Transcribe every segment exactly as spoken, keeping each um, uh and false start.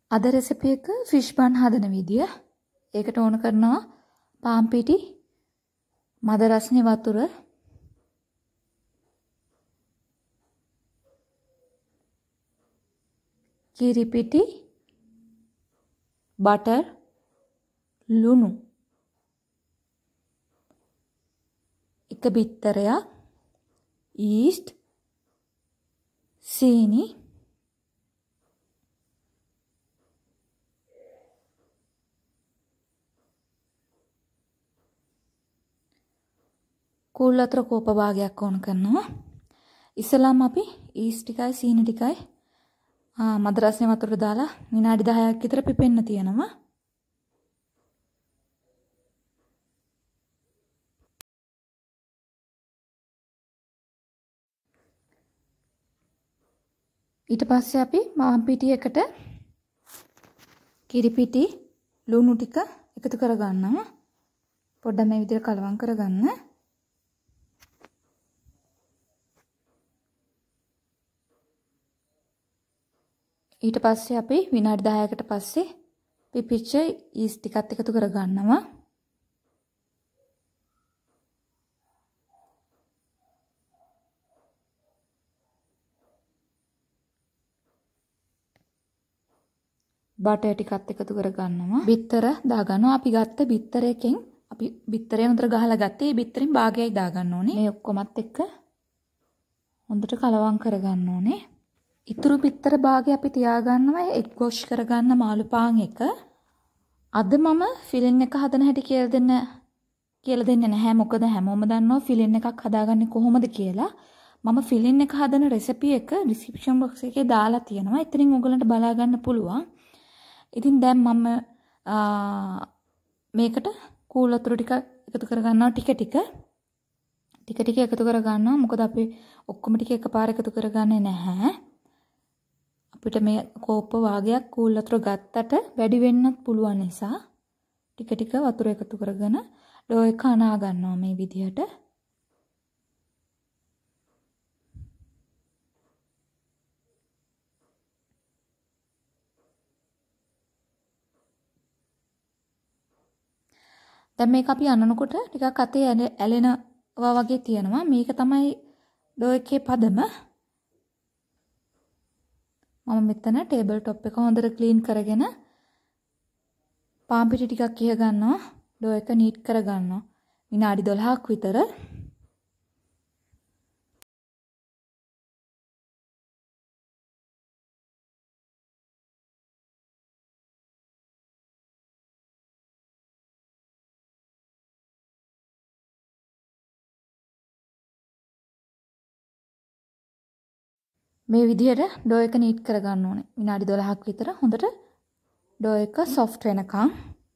අද රෙසිපි එක ෆිෂ් බන් හදන විදිය. ඒකට ඕන කරනවා පාන් පිටි, මද රස්නේ වතුර, කිරි පිටි, බටර්, ලුණු, එක බිත්තරයක්, yeast, සීනි, කූල් වතුර කෝප භාගයක් ඕන කරනවා. ඉස්සලාම අපි yeast ටිකයි සීනි ටිකයි මද රස්නේ වතුර දාලා විනාඩි දහයක් විතර පිපෙන්න තියනවා. ඊට පස්සේ අපි මාම් පිටි එකට කිරි පිටි, ලුණු ටික එකතු කරගන්නවා. පොඩ්ඩක් මේ විදිහට කලවම් කරගන්න. ඊට පස්සේ අපි විනාඩි දහයකට පස්සේ පිපිච්ච yeast ටිකත් එකතු කරගන්නවා. බටර් ටිකත් එකතු කරගන්නවා. බිත්තර දාගන්නවා. අපි ගත්ත බිත්තරයකින් අපි බිත්තරේ හොඳට ගහලා ගත්තේ. මේ බිත්තරෙන් භාගයයි දාගන්න ඕනේ. මේ ඔක්කොමත් එක්ක හොඳට කලවම් කරගන්න ඕනේ. ඉතුරු බිත්තර භාගය අපි තියාගන්නවා එග් වොෂ් කරගන්න මාළු පාන් එක. අද මම ෆිලින් එක හදන හැටි කියලා දෙන්න කියලා දෙන්නේ නැහැ. මොකද හැමෝම දන්නවා ෆිලින් එකක් හදාගන්නේ කොහොමද කියලා. මම ෆිලින් එක හදන රෙසිපි එක ඩිස්ක්‍රිප්ෂන් බොක්ස් එකේ දාලා තියෙනවා. එතනින් ඔයගලන්ට බලා ගන්න පුළුවන්. ඉතින් දැන් මම මේකට කූල් වතුර ටික එකතු කරගන්නවා ටික ටික. ටික ටික එකතු කරගන්නවා. මොකද අපි ඔක්කොම ටික එකපාර එකතු කරගන්නේ නැහැ. අපිට මේ කෝප්ප වාගයක් කූල් වතුර ගත්තට වැඩි වෙන්නත් පුළුවන් නිසා ටික ටික වතුර එකතු කරගෙන ඩෝ එක අනා ගන්නවා මේ විදිහට. දැන් මේක අපි අනනකොට ටිකක් අතේ ඇලෙනවා වගේ තියෙනවා. මේක තමයි ඩෝ එකේ පදම. මම මෙතන ටේබල් টොප් එක හොඳට ක්ලීන් කරගෙන පාන් පිටි ටිකක් ඉහ ගන්නවා. ඩෝ එක නීට් කරගන්නවා. විනාඩි දොළහක් විතර. මේ විදිහට ඩෝ එක නීට් කරගන්න ඕනේ. විනාඩි දොළහක් විතර හොඳට ඩෝ එක සොෆ්ට් වෙනකන්.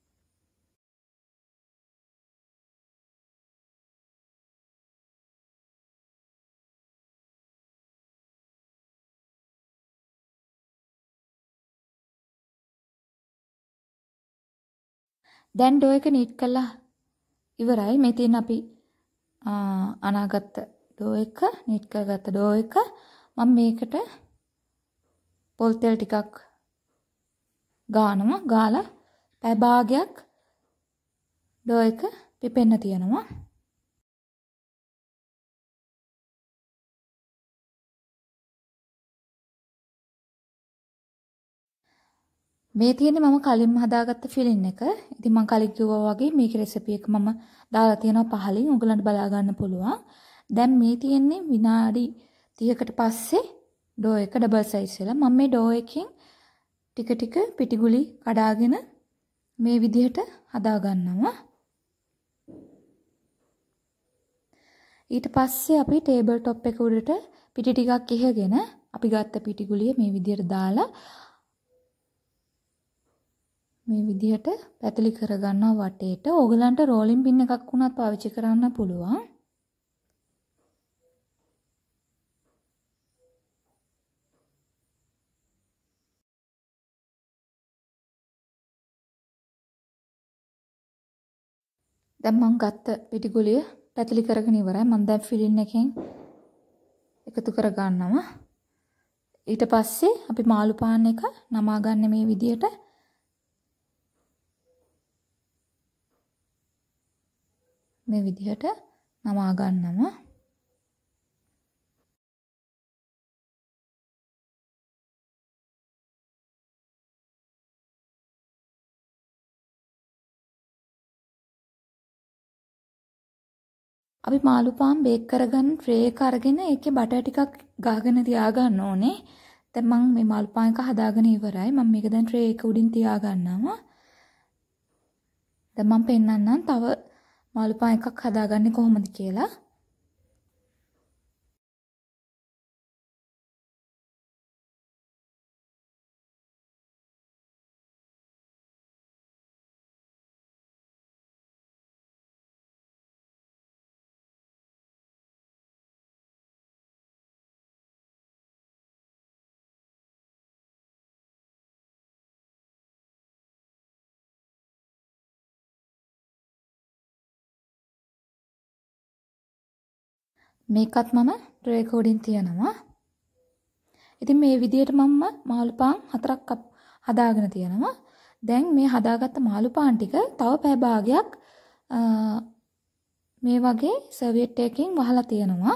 දැන් ඩෝ එක නීට් කළා ඉවරයි. මේ තියෙන අපි අනාගත්ත ඩෝ එක නීට් කරගත්ත ඩෝ එක මම මේකට පොල් තෙල් ටිකක් ගානවා. ගාලා පැය භාගයක් ඩෝ එක පිපෙන්න තියනවා. මේ තියෙන්නේ මම කලින්ම හදාගත්ත ෆිලින් එක. ඉතින් මම කලින් කිව්වා වගේ මේකේ රෙසිපි එක මම දාලා තියෙනවා පහලින්. ඔයගලන්ට බලා ගන්න පුළුවන්. දැන් මේ තියෙන්නේ විනාඩි තිහකට පස්සේ ඩෝ එක ඩබල් සයිස් වෙලා මම මේ ඩෝ එකෙන් ටික ටික පිටිගුලි කඩාගෙන මේ විදිහට හදා ගන්නවා. ඊට පස්සේ අපි ටේබල් টොප් එක උඩට පිටි ටිකක් ඉහගෙන අපි ගත්ත පිටිගුලිය මේ විදිහට දාලා මේ විදිහට පැතලි කරගන්නවා වටේට. ඕගලන්ට රෝලින් පින් එකක් වුණත් පාවිච්චි කරන්න පුළුවන්. දැන් මම ගත්ත පිටිගුලිය පැතලි කරගෙන ඉවරයි. මම දැන් ෆිලින් එකෙන් එකතු කර ගන්නවා. ඊට පස්සේ අපි මාළු පාන් එක නමා ගන්න මේ විදියට. මේ විදියට නමා ගන්නවා. අපි මාළු පාන් බේක් කරගන්න ට්‍රේ එක අරගෙන ඒකේ බටර් ටිකක් ගහගෙන තියා ගන්න ඕනේ. දැන් මම මේ මාළු පාන් එක හදාගෙන ඉවරයි. මම මේක දැන් ට්‍රේ එක උඩින් තියා ගන්නවා. දැන් මම පෙන්නන්නම් තව මාළු පාන් එකක් හදාගන්නේ කොහොමද කියලා. මේකත් මම ට්‍රේ එක උඩින් තියනවා. ඉතින් මේ විදියට මම මාළු පාන් හතරක් හදාගෙන තියනවා. දැන් මේ හදාගත්ත මාළු පාන් ටික තව පැය භාගයක් මේ වගේ සර්වියට් එකකින් වහලා තියනවා.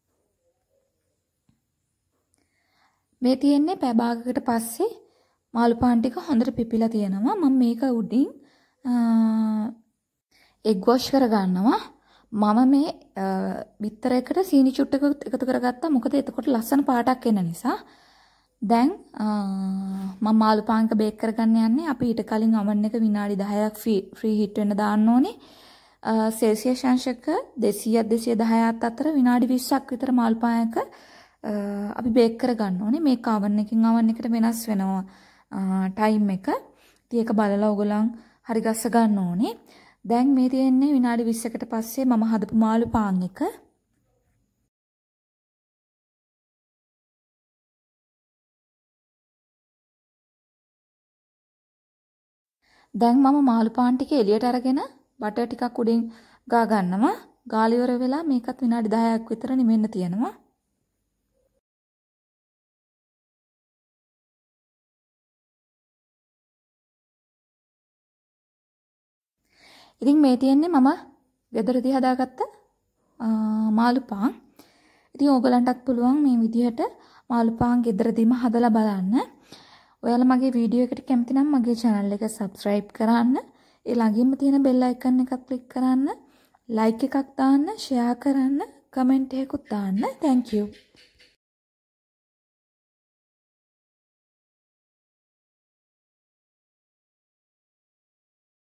මේ තියෙන්නේ පැය භාගයකට පස්සේ මාළු පාන් ටික හොඳට පිපිලා තියෙනවා. මම මේක උඩින් එග් වොෂ් කර ගන්නවා. මම මේ බිත්තරයකට සීනි චුට්ටක එකතු කරගත්තා. මොකද එතකොට ලස්සන පාටක් එන නිසා. දැන් මම මාළු පාන් එක බේක් කරගන්න යන්නේ. අපි ඊට කලින් oven එක විනාඩි දහයක් ෆ්‍රී හීට් වෙන්න දාන්න ඕනේ. සෙල්සියස් අංශක දෙසීයත් දෙසිය දහයත් අතර විනාඩි විස්සක් විතර මාළු පාන් එක අපි බේක් කරගන්න ඕනේ. මේක oven එකකින් oven එකට වෙනස් වෙනවා ටයිම් එක. ඉතින් ඒක බලලා ඔයගොල්ලන් හරි ගස්ස ගන්න ඕනේ. දැන් මේ තියෙන්නේ විනාඩි විස්සකට පස්සේ මම හදපු මාළු පාන් එක. දැන් මම මාළු පාන් ටික එළියට අරගෙන බටර් ටිකක් උඩින් ගා ගන්නවා. ගාලා ඉවර වෙලා මේකත් විනාඩි දහයක් විතර නිවෙන්න තියෙනවා. ඉතින් මේ තියෙන්නේ මම ගෙදරදී හදාගත්ත මාළු පාන්. ඉතින් ඕගලන්ටත් පුළුවන් මේ විදිහට මාළු පාන් ගෙදරදීම හදලා බලන්න. ඔයාලා මගේ වීඩියෝ එකට කැමති නම් මගේ channel එක subscribe කරන්න. ඒ ළඟින්ම තියෙන bell icon එකක් click කරන්න. like එකක් දාන්න, share කරන්න, comment එකකුත් දාන්න. Thank you.